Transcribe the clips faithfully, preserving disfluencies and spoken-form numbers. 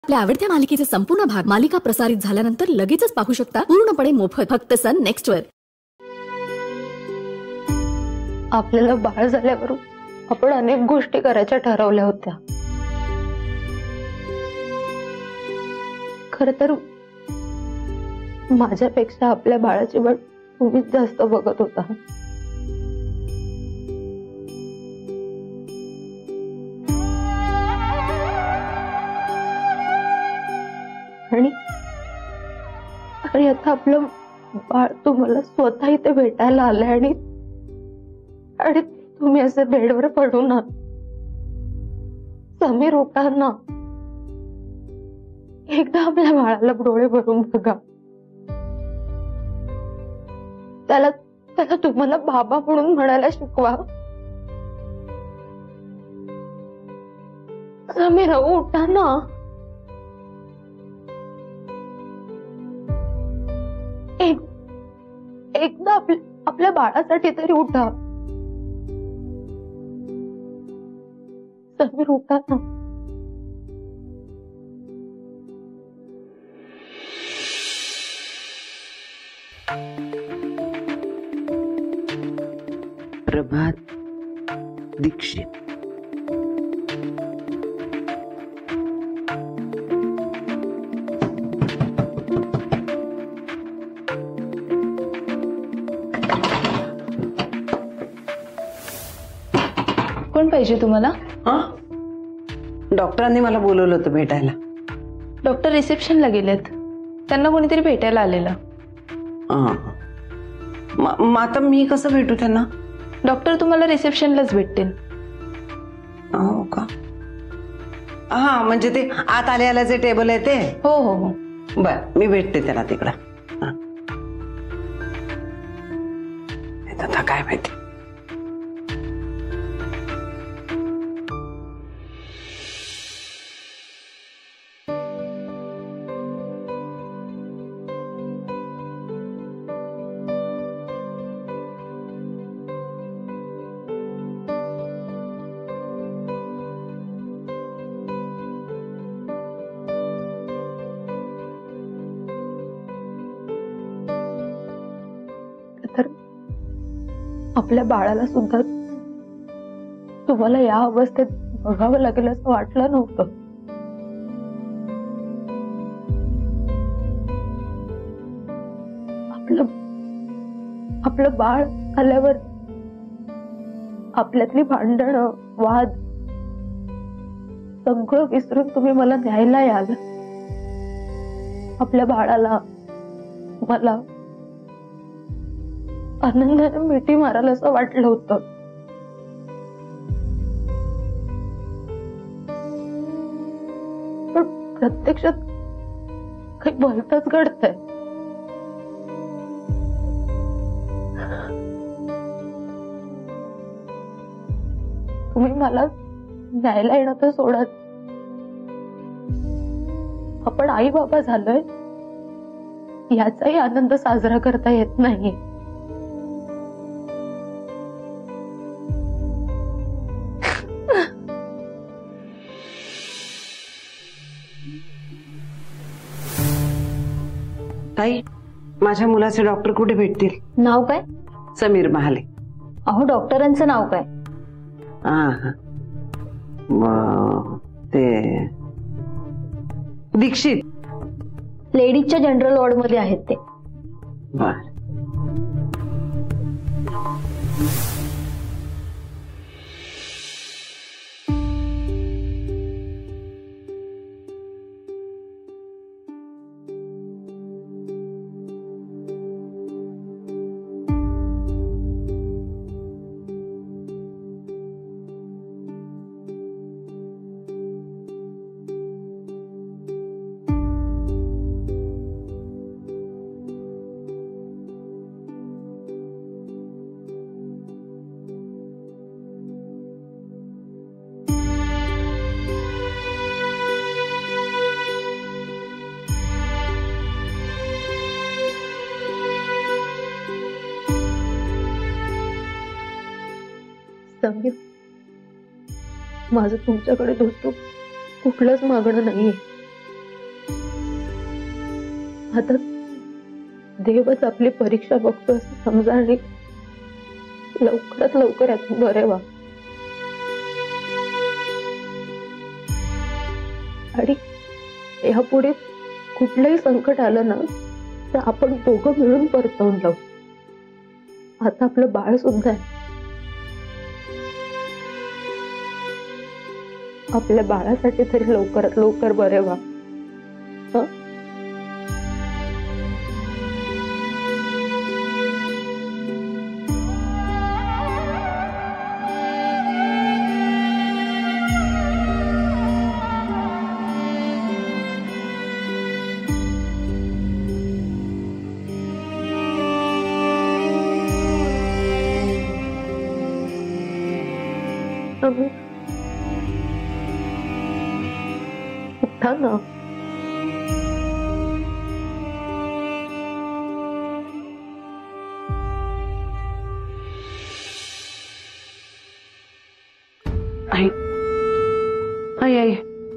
आपल्या आवडत्या मालिकेचे संपूर्ण भाग मालिका प्रसारित झाल्यानंतर लगेचच पाहू शकता पूर्णपणे मोफत फक्त सन नेक्स्ट वर। आपल्याला बाळ झाल्यावर आपण अनेक गोष्टी करायच्या ठरवल्या होत्या। खरं तर माझ्यापेक्षा आपल्या बाळाची वाट तुम्हीच जास्त बघत होता। आणि आणि आता आपलं बाळ तुम्हाला स्वतः इथे भेटायला आलंय आणि आणि तुम्ही असे बेडवर पडू ना। समीर उठा ना, एकदा आपल्या बाळाला डोळे भरून बघा। त्याला त्याला तुम्हाला बाबा म्हणून म्हणायला शिकवा। समीर उठा ना। एक एकदा आपल्या आपल्या बाळासाठी तरी उठा। समीर उठा ना। प्रभात दीक्षित कोण पाहिजे तुम्हाला? हा, डॉक्टरांनी मला बोलवलं होतं भेटायला। डॉक्टर रिसेप्शनला गेलेत, त्यांना कोणीतरी भेटायला आलेलं। हा, मग आता मी कसं भेटू त्यांना? डॉक्टर तुम्हाला रिसेप्शनलाच भेटतील। हो का? हा, म्हणजे ते आत आल्याला जे टेबल आहे ते? हो हो हो। बर, मी भेटते त्याला तिकडं। आता काय माहिती। तर आपल्या बाळाला सुद्धा तुम्हाला या अवस्थेत बघावं लागेल असं वाटलं नव्हतं। आपलं आपलं बाळ आल्यावर आपल्यातली भांडणं वाद सगळं विसरून तुम्ही मला न्यायला याल। आपल्या बाळाला मला आनंदाने मिठी माराल असं वाटलं होतं। पण प्रत्यक्षात काही भलतंच घडतंय। तुम्ही मला न्यायला येणं तर सोडत, आपण आई बाबा झालोय याचाही आनंद साजरा करता येत नाही। ताई, माझ्या मुलाचे डॉक्टर कुठे भेटतील? नाव काय? समीर महाले। अहो, डॉक्टरांचं नाव काय? हा हा, ते दीक्षित। लेडीजच्या जनरल वॉर्ड मध्ये आहेत ते। बर। समीर, माझं तुमच्याकडे दोस्त कुठलंच मागणं नाहीये। आता देवच आपली परीक्षा बघतो असं समजा आणि लवकरात लवकर यातून बरे व्हा. आणि यापुढे कुठलंही संकट आलं ना तर आपण दोघं मिळून परतवून लावू. आता आपलं बाळ सुद्धा आहे. आपल्या बाळासाठी तरी लवकरात लवकर बरे व्हा. हं? समीर, उठा ना. आई आई आई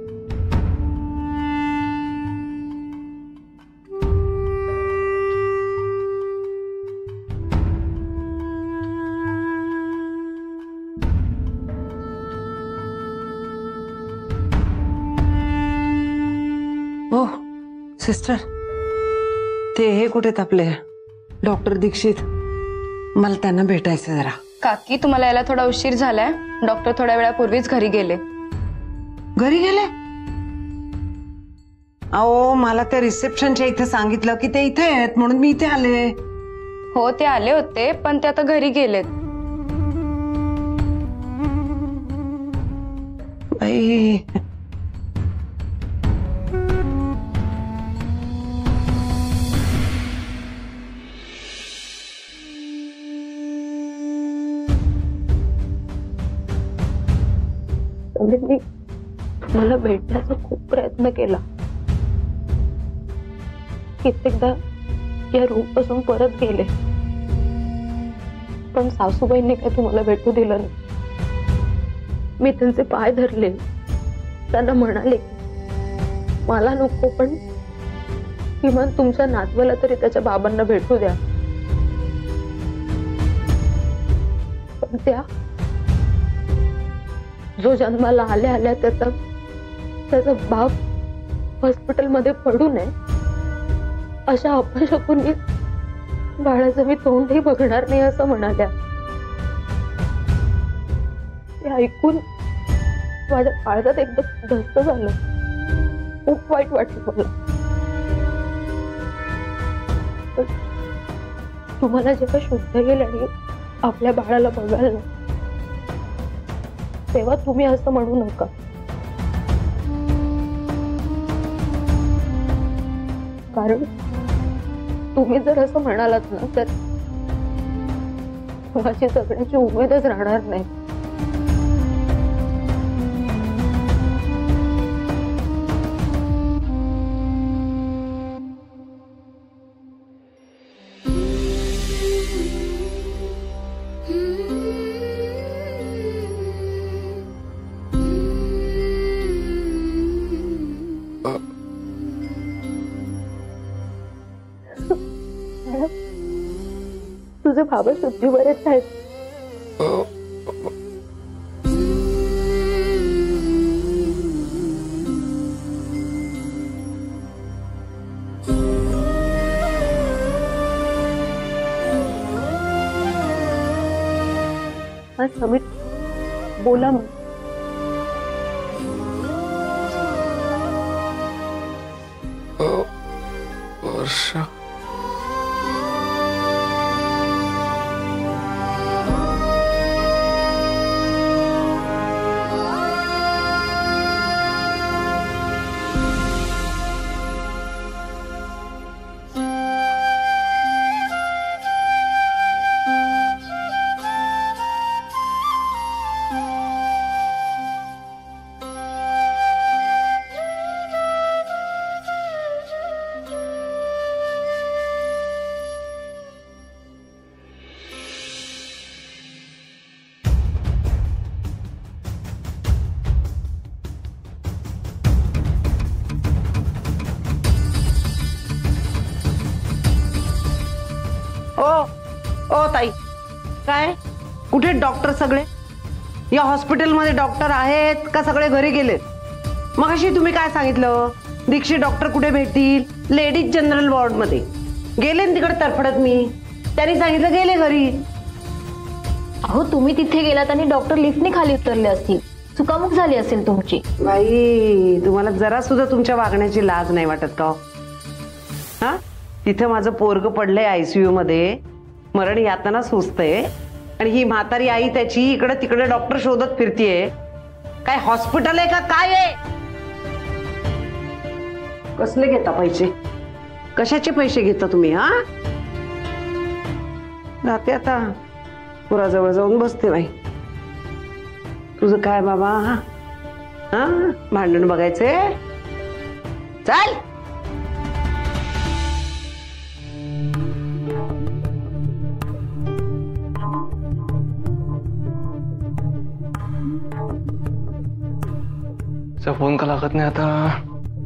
हो सिस्टर, ते हे कुठे आपले डॉक्टर दीक्षित, मला त्यांना भेटायचं जरा. काकी तुम्हाला यायला थोडा उशीर झालाय. डॉक्टर थोड्या वेळापूर्वीच घरी गेले. घरी गेले? अहो मला त्या रिसेप्शनच्या इथे सांगितलं की ते इथे आहेत म्हणून मी इथे आले. हो ते आले होते पण ते आता घरी गेलेत. बाई मी मला भेटण्याचा खूप प्रयत्न केला. कित्येकदा या रूम पासून परत गेले पण सासूबाईंनी काय तुम्हाला भेटू दिलं नाही. मी त्यांचे पाय धरले, त्यांना म्हणाले मला नको पण किमान तुमच्या नातवाला तरी त्याच्या बाबांना भेटू द्या. पण त्या जो जन्माला आल्या आल्या त्याचा त्याचा बाप हॉस्पिटलमध्ये पडू नये अशा अपशकुनी बाळाचं मी तोंडही बघणार नाही असं म्हणाल्या. ते ऐकून माझ्या काळजात एकदम धस्त झालं. खूप वाईट वाटलं मला. तुम्हाला जेव्हा शुद्ध येईल आणि आपल्या बाळाला बघाल ना तेव्हा तुम्ही असं म्हणू नका. कारण तुम्ही जर असं म्हणालात ना तर माझी जगण्याची उमेदच राहणार नाही. तुझे बाबा शुद्धीवरच आहेत. हा समीर बोला मग. वर्षा ओ ताई, काय कुठे डॉक्टर सगळे? या हॉस्पिटलमध्ये डॉक्टर आहेत का सगळे घरी गेलेत? मग अशी तुम्ही काय सांगितलं, दीक्षित डॉक्टर कुठे भेटतील? लेडीज जनरल वॉर्ड मध्ये गेले तिकडे तरफडत मी. त्यांनी सांगितलं गेले घरी. अहो तुम्ही तिथे गेलात आणि डॉक्टर लिफ्टने खाली उतरले असतील, चुकामुक झाली असेल तुमची. बाई, तुम्हाला जरा सुद्धा तुमच्या वागण्याची लाज नाही वाटत का? हा, तिथं माझं पोरग पडलंय आयसीयू मध्ये, मरण यातना सुचतंय, आणि ही म्हातारी आई त्याची इकडे तिकडे डॉक्टर शोधत फिरतीये. काय हॉस्पिटल आहे का काय आहे? कसले घेता पैसे? कशाचे पैसे घेता तुम्ही? हा, जाते आता पुराजवळ जाऊन बसते. बाई, तुझं काय बाबा? हा, भांडण बघायचे? चल. फोन का लागत नाही आता?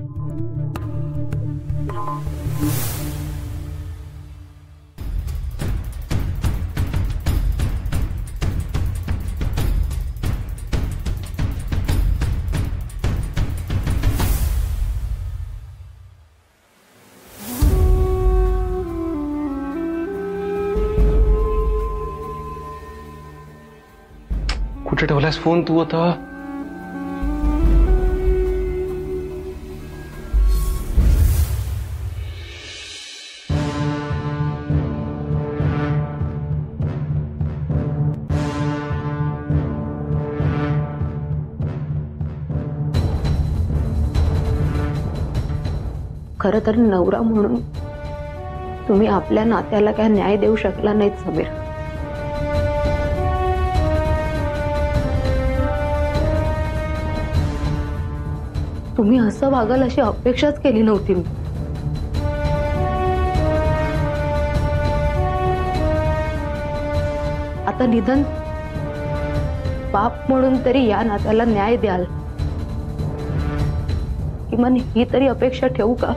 कुठे ठेवलास फोन तू आता? खरं तर नवरा म्हणून तुम्ही आपल्या नात्याला काय न्याय देऊ शकला नाहीत समीर. तुम्ही असं वागाल अशी अपेक्षाच केली नव्हती मी. आता निधन बाप म्हणून तरी या नात्याला न्याय द्याल, किमान ही तरी अपेक्षा ठेवू का?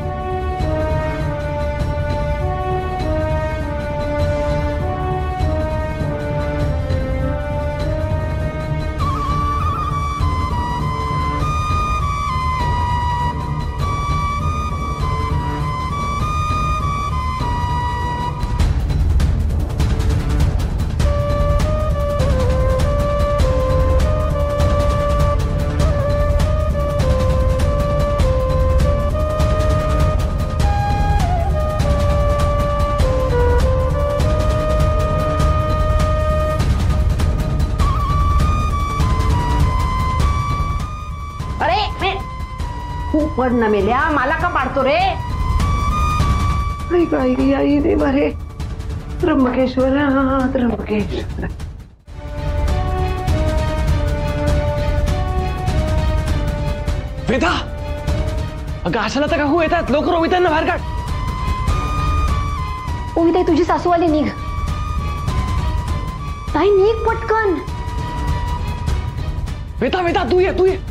पड न मेल्या, मला का पाडतो रे? ऐक ऐक आई देवा रे, त्र्यंबकेश्वर त्र्यंबकेश्वर. वेदा, अगं अशाला तर का हो येतात, लवकर ओवितांना बाहेर काढ. ओविताई तुझी सासू आली, निघ. ताई निघ पटकन. वेदा वेदा तू ये तू ये.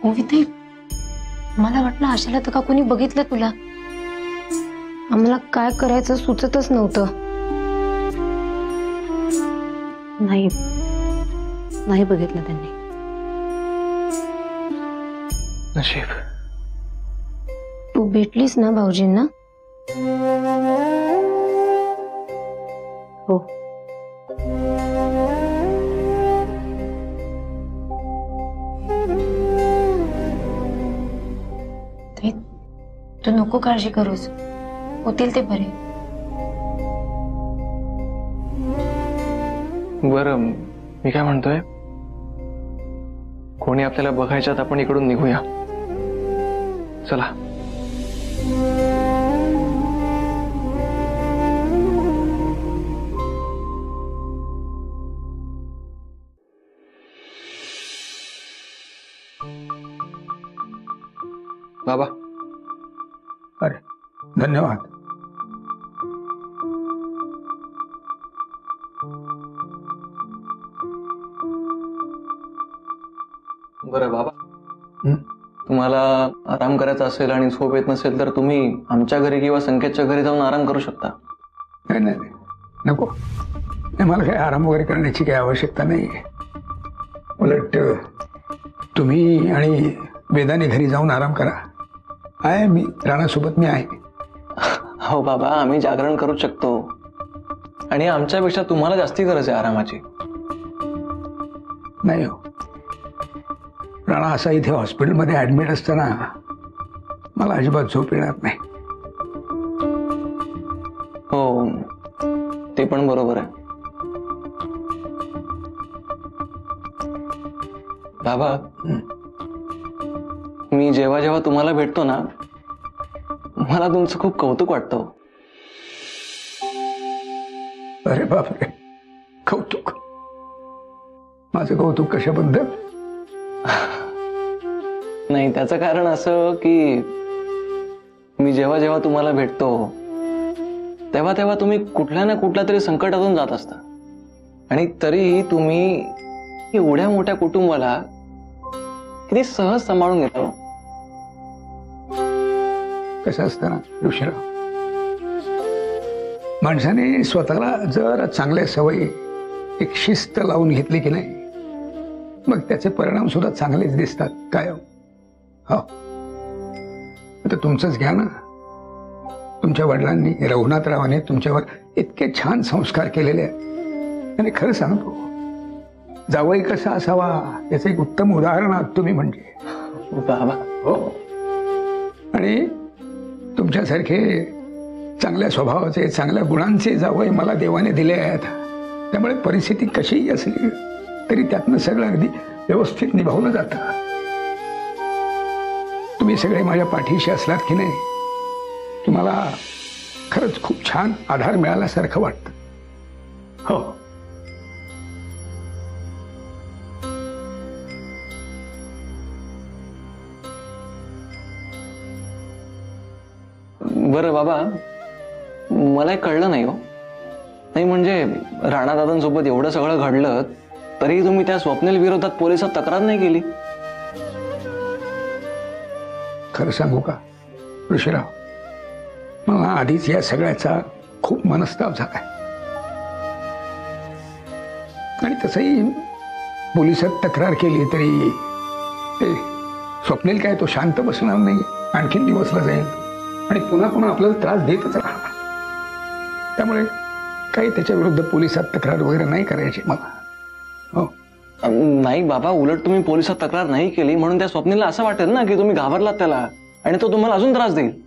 हो विथे, मला वाटलं आशाला तर का कोणी बघितलं तुला. आम्हाला काय करायचं सुचतच नव्हतं. नाही नाही बघितलं त्यांनी. नशीब. तू भेटलीस ना भाऊजींना? हो. ते तू नको काळजी करूस, होतील ते बरे. बरं, मी काय म्हणतोय, कोणी आपल्याला बघायच्यात आपण इकडून निघूया. चला. बाबा. अरे धन्यवाद. बरं बाबा, तुम्हाला आराम करायचा असेल आणि झोप येत नसेल तर तुम्ही आमच्या घरी किंवा संकेतच्या घरी जाऊन आराम करू शकता. नाही नाही नाही, नको. नाही, मला काही आराम वगैरे करण्याची काही आवश्यकता नाही. उलट तुम्ही आणि वेदाने घरी जाऊन आराम करा. आहे मी राणासोबत मी आहे. हो बाबा, आम्ही जागरण करू शकतो आणि आमच्यापेक्षा तुम्हाला जास्ती गरज आहे आरामाची. नाही हो, राणा असा इथे हॉस्पिटलमध्ये ऍडमिट असताना मला अजिबात झोप येणार नाही. हो, ते पण बरोबर आहे. बाबा, मी जेव्हा जेव्हा तुम्हाला भेटतो ना, मला तुमचं खूप कौतुक वाटतं. अरे बापरे, कौतुक? माझं कौतुक कशाबद्दल? नाही, त्याचं कारण असं की मी जेव्हा जेव्हा तुम्हाला भेटतो तेव्हा तेव्हा तुम्ही कुठल्या ना कुठल्या तरी संकटातून जात असता आणि तरीही तुम्ही एवढ्या मोठ्या कुटुंबाला किती सहज सांभाळून घेता. कसं असतं ना ऋषीराव, माणसाने स्वतःला जर चांगल्या सवयी, एक शिस्त लावून घेतली की नाही, मग त्याचे परिणाम सुद्धा चांगलेच दिसतात. काय हो, आता तुमचंच घ्या ना. तुमच्या वडिलांनी, रघुनाथरावाने तुमच्यावर इतके छान संस्कार केलेले आहेत आणि खरं सांगतो, जावई कसा असावा याचं एक उत्तम उदाहरण आहात तुम्ही. म्हणजे बाबा. हो, आणि तुमच्यासारखे चांगल्या स्वभावाचे, चांगल्या गुणांचे जावई मला देवाने दिले आहेत. त्यामुळे परिस्थिती कशीही असली तरी त्यातनं सगळं अगदी व्यवस्थित निभावलं जातं. तुम्ही सगळे माझ्या पाठीशी असलात की नाही, तुम्हाला खरंच खूप छान आधार मिळाल्यासारखं वाटतं. हो. बरं बाबा, मला एक कळलं नाही हो. नाही म्हणजे राणादादांसोबत एवढं सगळं घडलं तरी तुम्ही त्या स्वप्नील विरोधात पोलिसात तक्रार नाही केली. खरं सांगू का ऋषीराव, मला आधीच या सगळ्याचा खूप मनस्ताप झालाय. आणि तसंही पोलिसात तक्रार केली तरी ते स्वप्नील काय तो शांत बसणार नाही, आणखीन दिवसला जाईल आणि पुन्हा पुन्हा आपल्याला त्रास देतच राहणार. त्यामुळे काही त्याच्या विरुद्ध पोलिसात तक्रार वगैरे नाही करायची मला. हो. नाही बाबा, उलट तुम्ही पोलिसात तक्रार नाही केली म्हणून त्या स्वप्नीलला असं वाटेल ना की तुम्ही घाबरलात त्याला आणि तो तुम्हाला अजून त्रास देईल.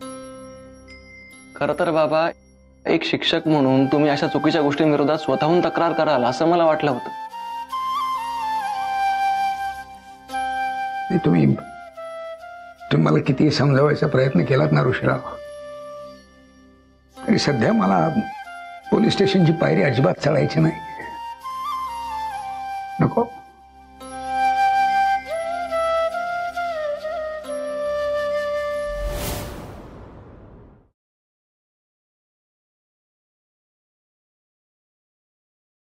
खरं तर बाबा, एक शिक्षक म्हणून तुम्ही अशा चुकीच्या गोष्टींविरोधात स्वतःहून तक्रार कराल असं मला वाटलं होतं. तुम्ही तुम्ही मला किती समजावायचा प्रयत्न केलात ना ऋषीराव, तरी सध्या मला पोलीस स्टेशनची पायरी अजिबात चढायची नाही.